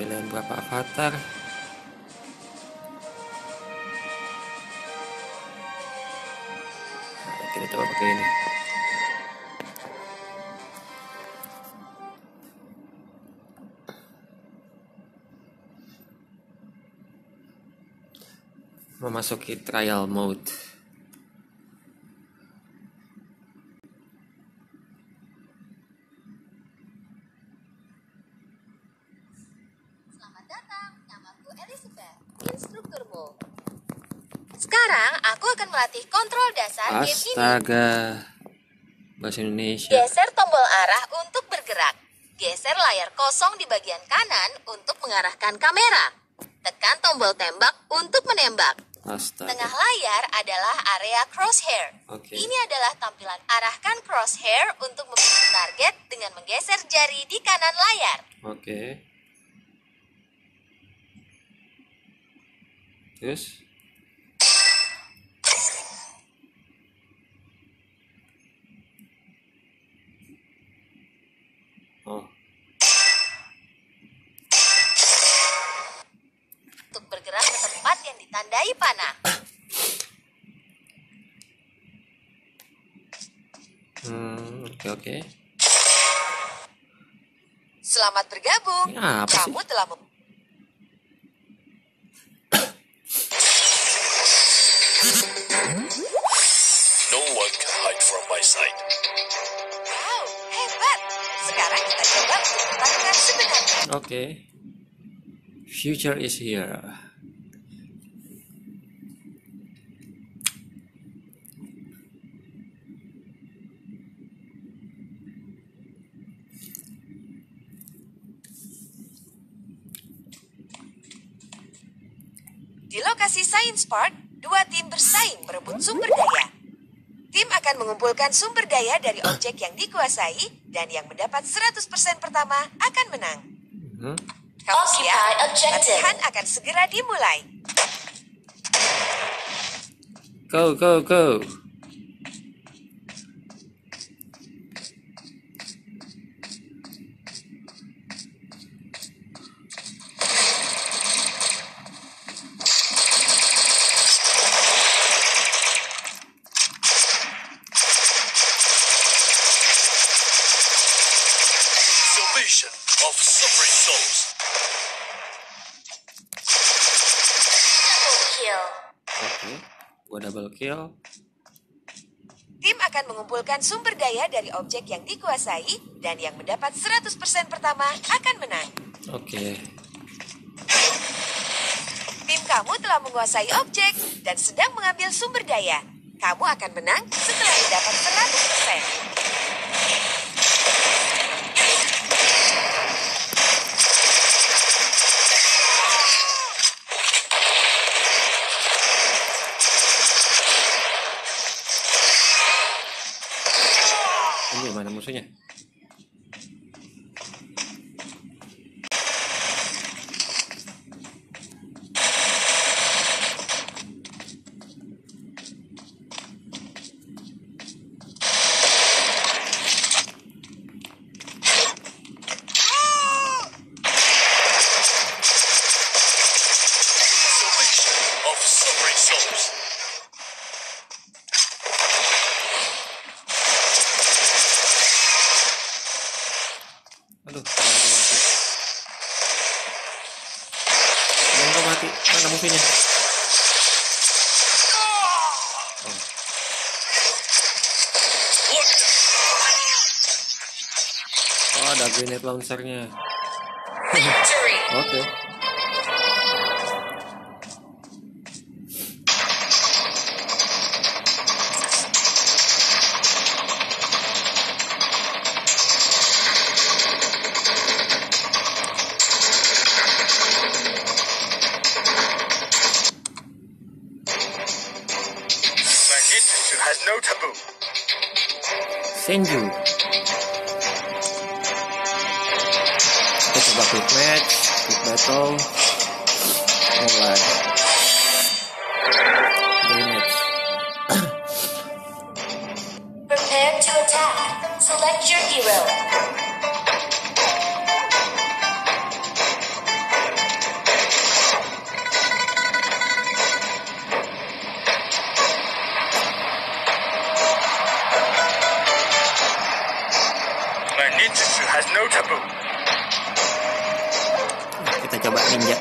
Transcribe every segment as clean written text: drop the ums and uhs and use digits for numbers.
pilihan berapa avatar. Nah, kita coba pakai ini. Memasuki trial mode. Selamat datang, namaku Elizabeth, instrukturmu. Sekarang aku akan melatih kontrol dasar game ini. Astaga, bahasa Indonesia. Geser tombol arah untuk bergerak. Geser layar kosong di bagian kanan untuk mengarahkan kamera. Tekan tombol tembak untuk menembak. Astaga. Tengah layar adalah area crosshair. Oke. Ini adalah tampilan arahkan crosshair untuk memilih target dengan menggeser jari di kanan layar. Oke. Terus? Oh. Untuk bergerak ke tempat yang ditandai panah. Oke. Selamat bergabung. Ini apa sih? Kamu telah No one can hide from my sight. Wow, hebat. Sekarang kita coba untuk pertarungan sebenarnya. Oke. Future is here. Di lokasi Science Park, dua tim bersaing berebut sumber daya. Tim akan mengumpulkan sumber daya dari objek yang dikuasai dan yang mendapat 100% pertama akan menang. Kamu siap? Latihan akan segera dimulai. Go. Salvation of suffering souls. Double kill. Oke. Gua double kill. Tim akan mengumpulkan sumber daya dari objek yang dikuasai dan yang mendapat 100% pertama akan menang. Oke. Tim kamu telah menguasai objek dan sedang mengambil sumber daya. Kamu akan menang setelah mendapat 100%. Ini mana musuhnya? Salvation of suffering souls. Aduh, temen gua mati. Mana musuhnya? Oh. Oh, ada grenade launchernya. Victory! Oke. Magnetism has no taboo. Senju. Kita coba quick match, quick battle, mulai. Damage. Prepare to attack. Select your hero. has no taboo. Kita coba ninja.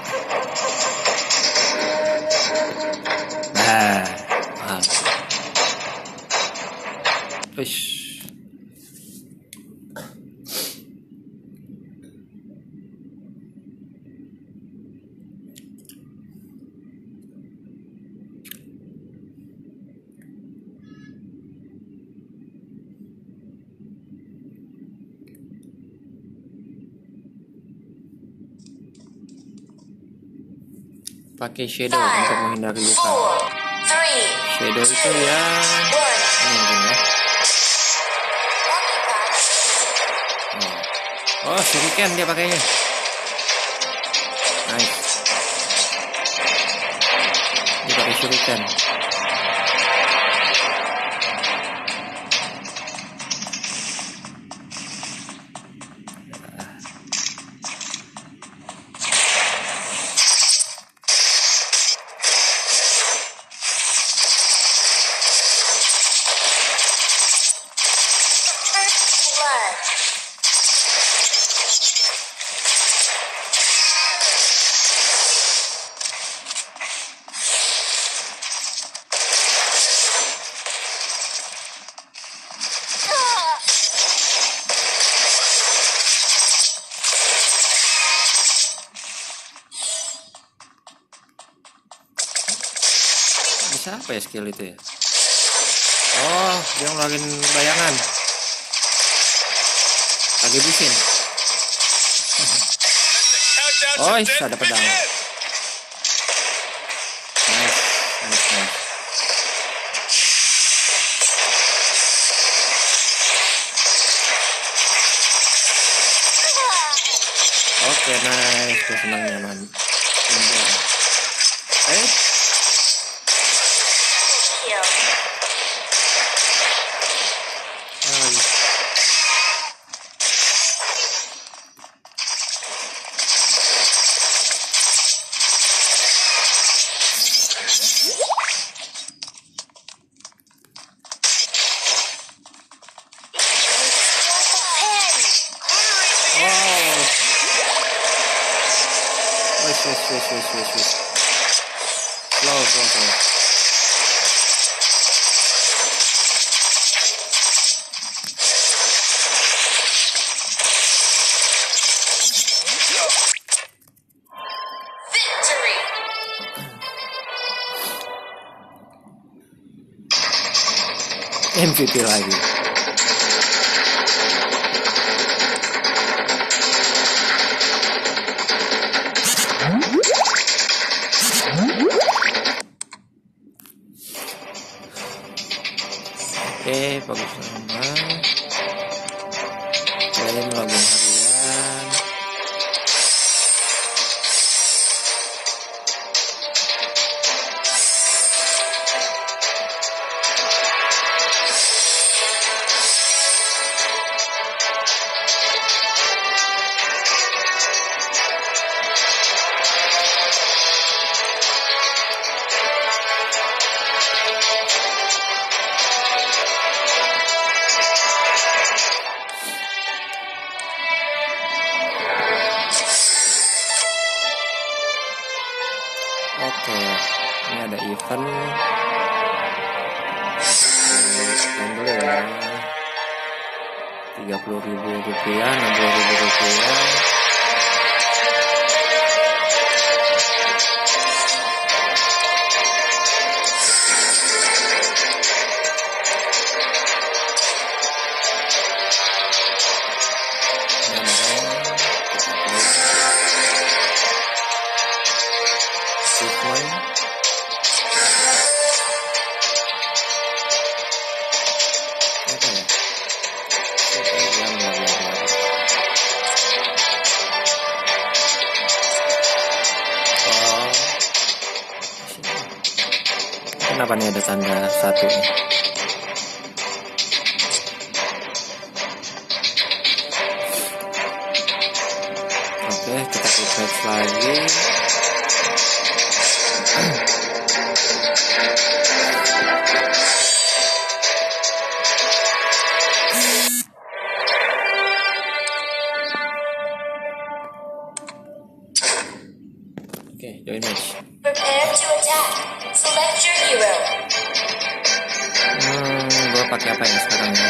Nah, Uish. Pakai shadow untuk menghindari luka. Shadow itu ya ini mungkin ya. Oh, shuriken dia pakainya. Nice. Dia pakai shuriken. Bisa apa ya skill itu ya? Oh, dia ngeluarin bayangan. Lagi busin. Oh, ada pedang. Nice, nice, nice. Oke, nice. Gue senang nyaman. Slow. Victory! MVP lagi. Oke, bagus sama. Klaim login harian. Oke, ini ada event. Sekian dulu ya. 30.000 rupiah, 60.000 rupiah. Kenapa nih ada tanda satu nih? Oke, kita refresh lagi. apa ya sekarang ya?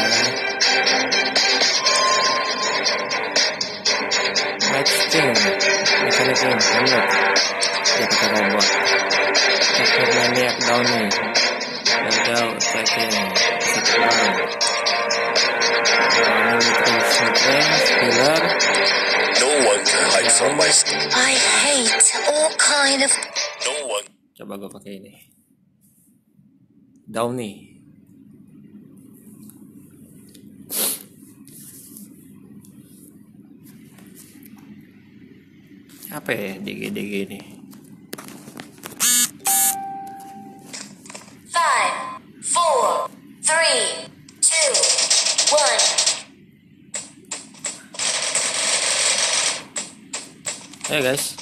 Match game, mechanic game, lihat dia pakai robot. Teknik maniac Downy, jauh tracking, sekarang. Nutrition range, killer. No one can hide from my sight. I hate all kind of. No one. Coba gue pakai ini. Downy. Apa ya DG ini? 5, 4, 3, 2, 1. Ayo guys.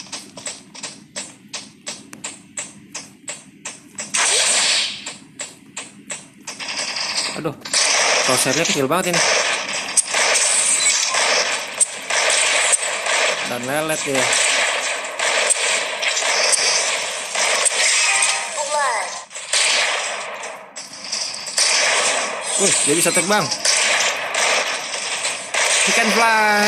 Aduh, crosshairnya kecil banget ini. Dan lelet ya. Dia bisa terbang. He can fly.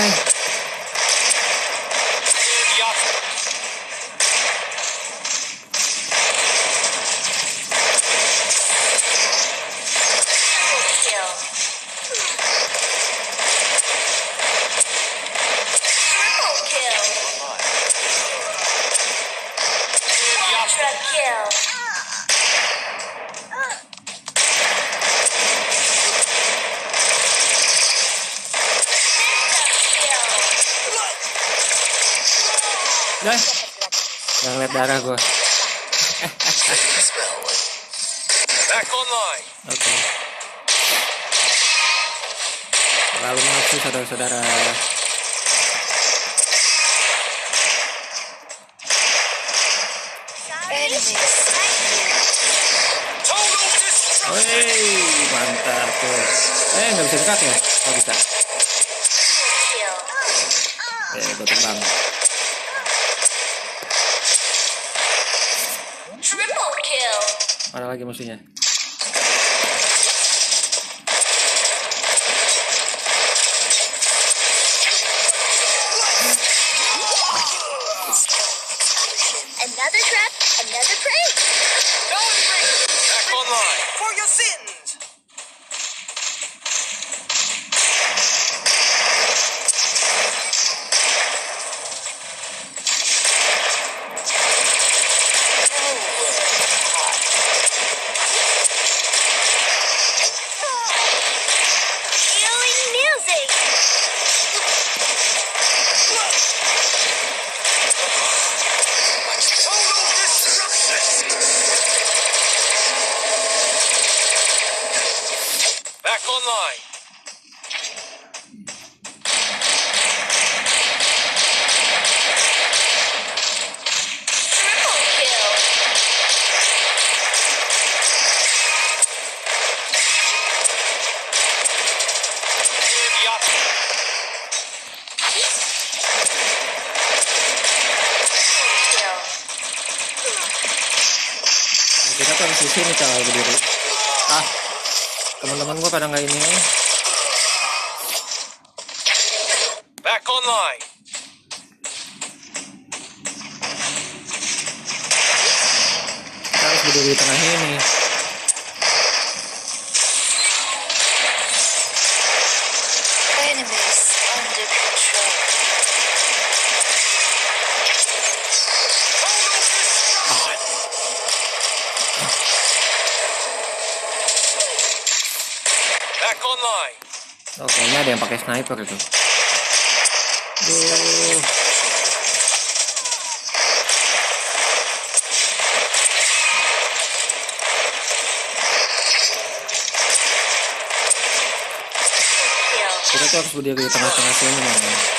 Guys, jangan lihat darah gua. Back online. Oke. Terlalu nafsu saudara-saudara. Wih, mantap tuh. Nggak bisa dekat ya? Oh bisa. Gue terbang. Mana lagi musuhnya? Another trap, another prey. Back online. For your sins. Back online. Kita tuh harus di sini kalau berdiri. Teman-teman gua pada nggak ini. Back online. Kita harus berdiri di tengah ini. Enemies under control. Back online. Oh, kayaknya ada yang pakai sniper itu. Duh. Kita tuh harus berdiri di tengah-tengah sini, man.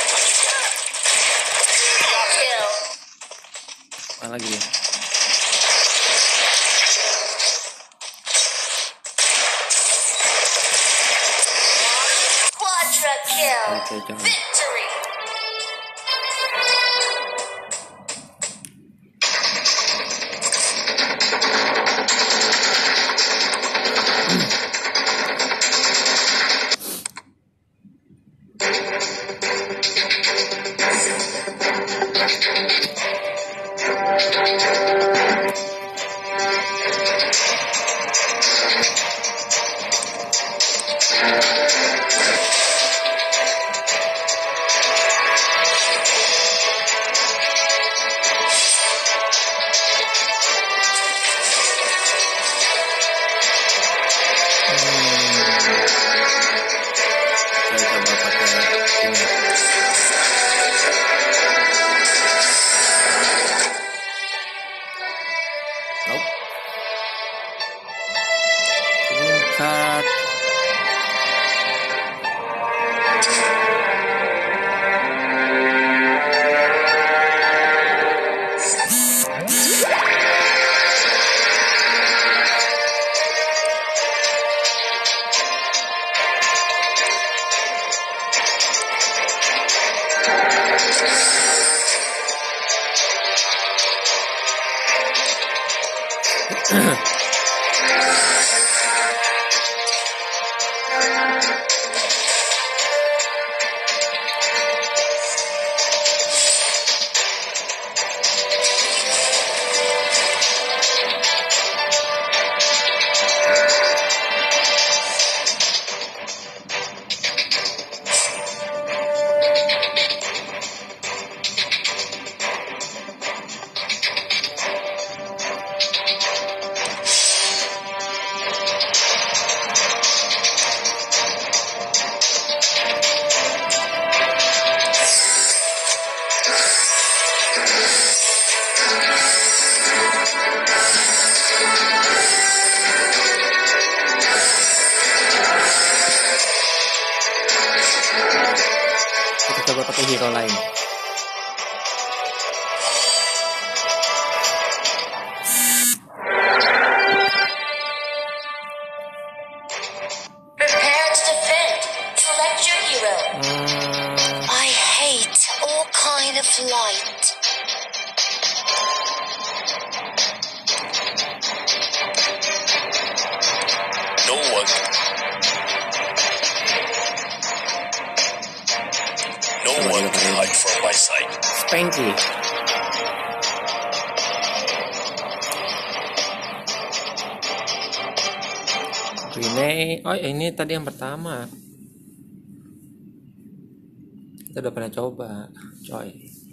Mana lagi ya? Quadra kill. Oke, jangan. Victory. card. Kita coba pakai hero lain. Prepare to defend. Select your hero. I hate all kind of light. No one. No one can hide from my sight. Spanky. Ini, oh ini tadi yang pertama. Kita udah pernah coba, coy.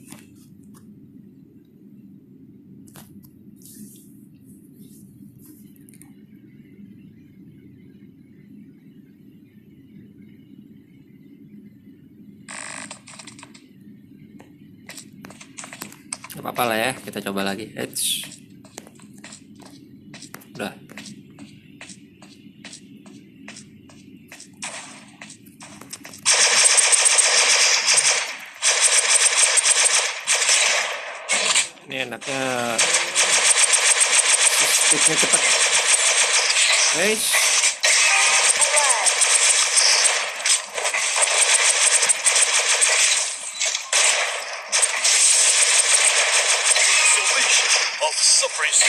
Gak apa-apa lah ya, kita coba lagi. Udah. Ini enaknya speednya cepat. Solution of suppressing.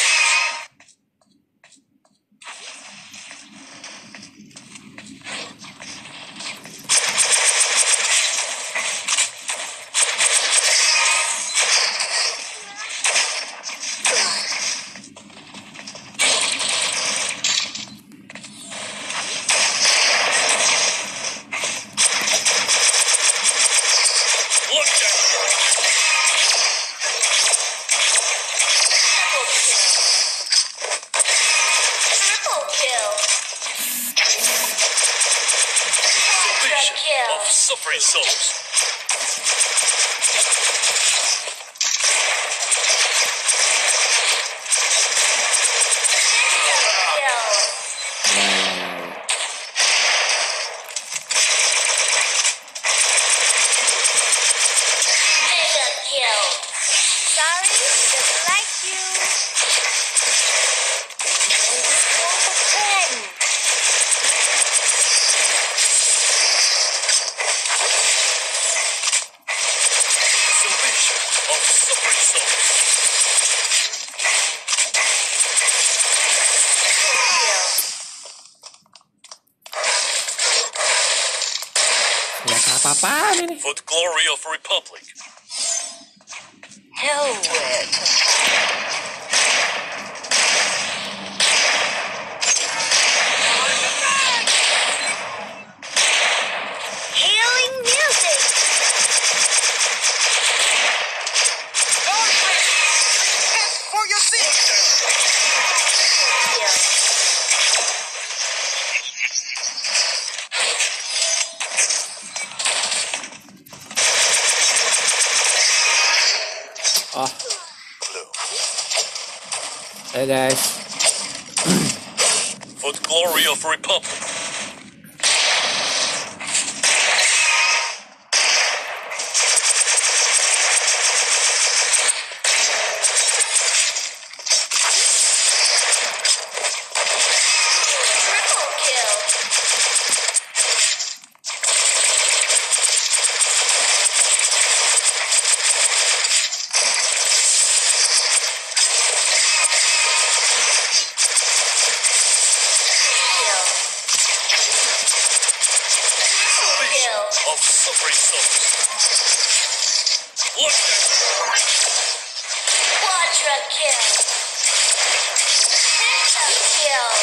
Look down. Triple kill. Solution kill. of suffering souls. Kill. Mega kill. Sorry, he doesn't like you. Play this card again. Solution of suffering souls. Ya apa-apaan ini. For the glory of Republic. Hell with. Healing music. For your sins. Kill. Oh, Blue. hey guys. For the Glory of Republic. Triple kill. Salvation of suffering souls. Look at Quadra kill. Pentakill.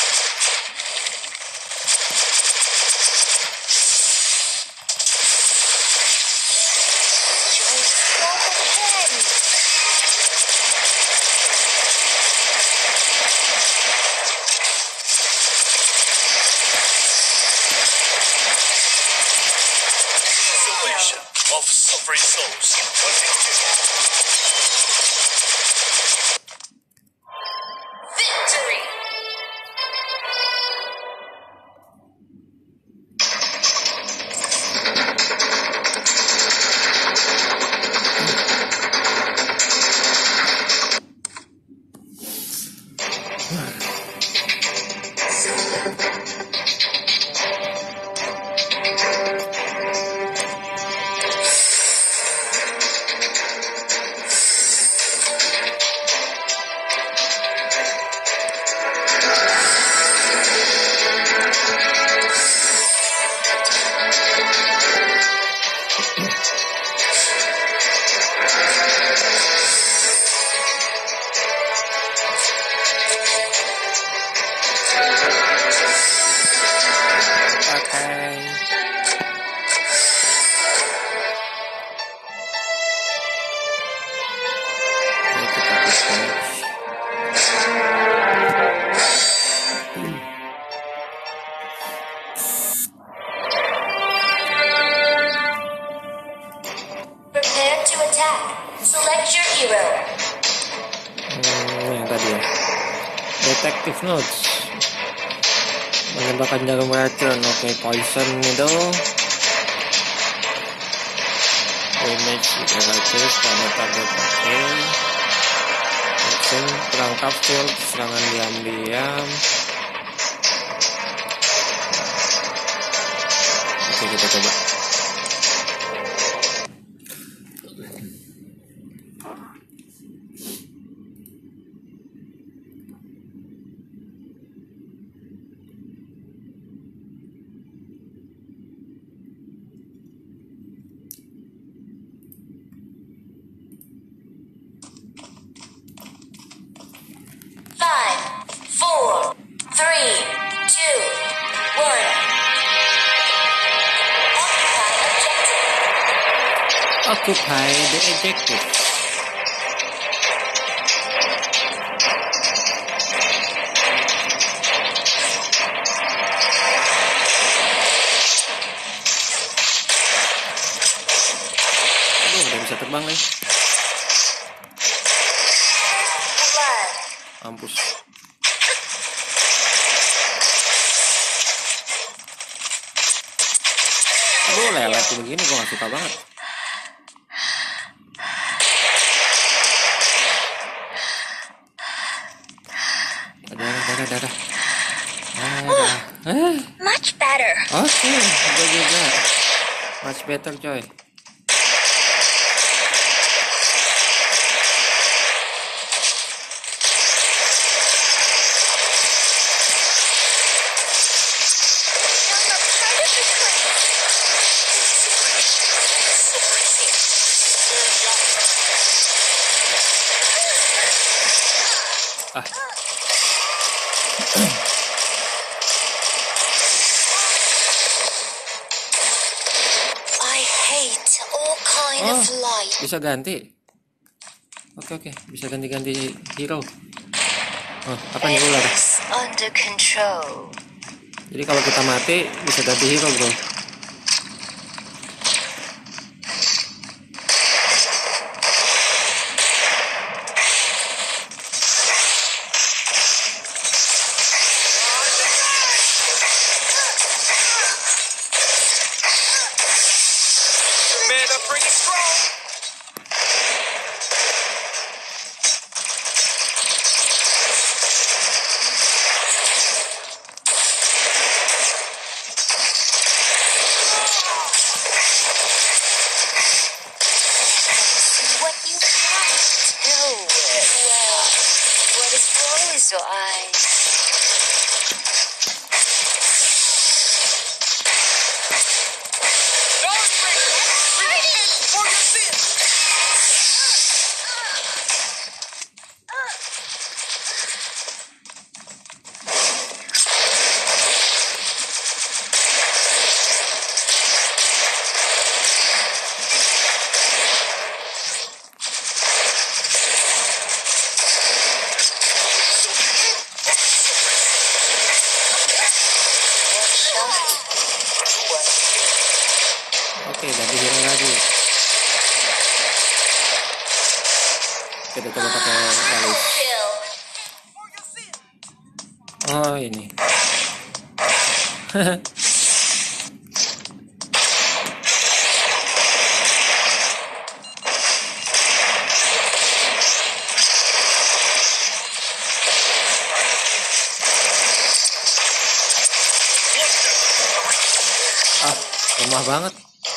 Joints go ahead. salvation of suffering souls. Victory. Prepare to attack. Select your hero. Yang tadi ya. Detective Notes. Menembakkan jarum racun. Oke, poison itu. Damage gratis pada target. Oke. Action perangkap shield, serangan diam-diam. Oke, kita coba. Five, four, three, two, one. Occupy the objective. Aduh, udah bisa terbang nih. Blood. Mampus. Aduh, lelet begini gua gak suka banget. Darah. Much better. Oke, udah juga. Much better, coy. Ah. I hate all kind Oh, of light. bisa ganti. Oke, bisa ganti-ganti hero. Oh, apa nih ular? It's under control. Jadi kalau kita mati bisa ganti hero, bro. Oh ini. Ah, lemah banget.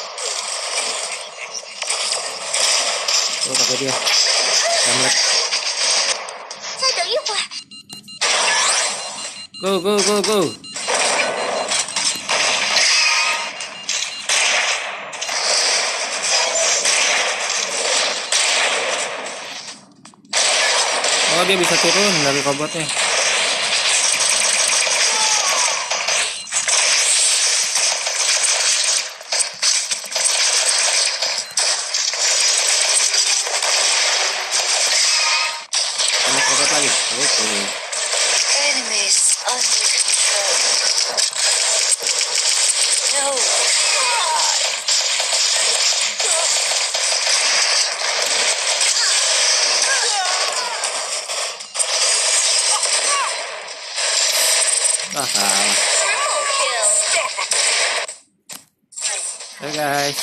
Tuh pakai dia. Hamlet. Go go go go. Oh dia bisa turun dari robotnya. Banyak robot lagi. Oke. Enemies under control. No. Ah, salah. Kill. Hey guys.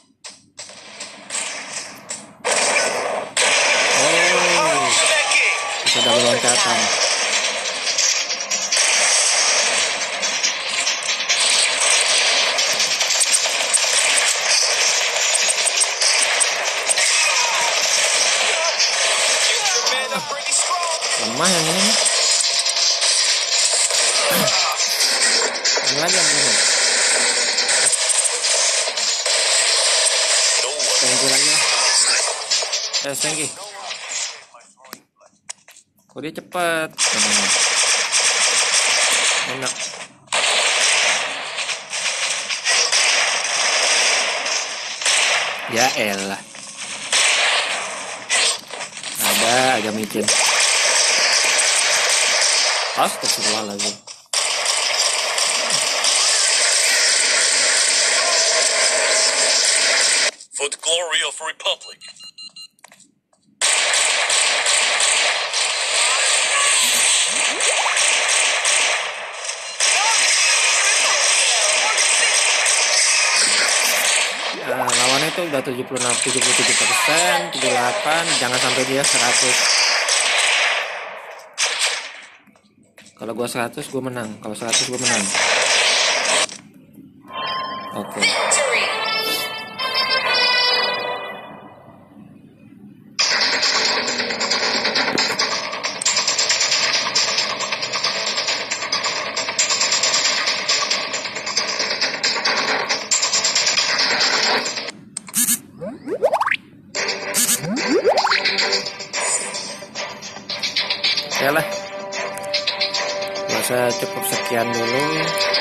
Oh, bisa double loncatan. Lemah yang ini nih. Yang lagi yang ini. Thank you lagi lah. Thank you. Kok dia cepat. Enak. Ya elah. Ada aja micin. Astagfirullahaladzim. For the glory of Republic. Lawannya itu udah 76, 77%, 78, jangan sampai dia 100. Kalau gua 100 gua menang, kalau 100 gua menang. Oke. Victory. Oke lah. Masa cukup sekian dulu.